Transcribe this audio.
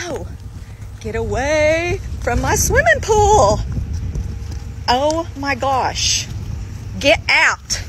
No, get away from my swimming pool. Oh my gosh, get out.